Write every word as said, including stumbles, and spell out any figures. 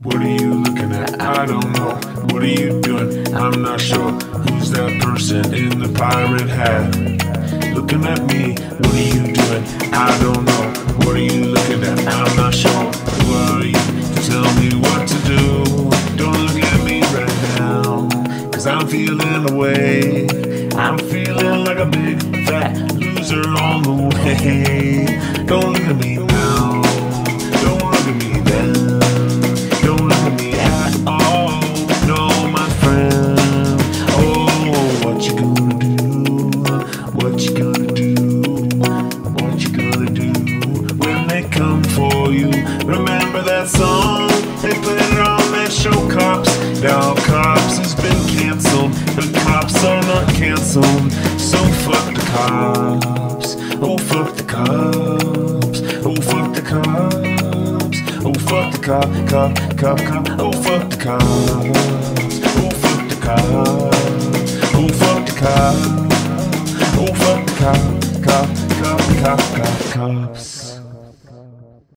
What are you looking at? I don't know. What are you doing? I'm not sure. Who's that person in the pirate hat? Looking at me. What are you doing? I don't know. What are you looking at? I'm not sure. Who are you to tell me what to do? Don't look at me right now, cause I'm feeling away. I'm feeling like a big fat loser on the way. Don't look at me now. Don't look at me then. Don't look at me at all. No, my friend. Oh, what you gonna do? What you gonna do? What you gonna do when they come for you? Remember that song? They put it on that show Cops. Now Cops has been cancelled, but cops are not cancelled. So fuck the cops. Oh fuck the cops. Oh fuck the cops. Oh fuck the cop, cop, cop, cop. Oh fuck the cops. Oh fuck the cops. Oh fuck the cops. Oh fuck the cop, cop, cop, cop, cop, cops.